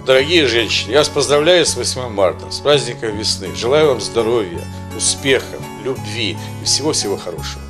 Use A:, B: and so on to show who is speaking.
A: Дорогие женщины, я вас поздравляю с 8 марта, с праздником весны. Желаю вам здоровья, успехов, любви и всего-всего хорошего.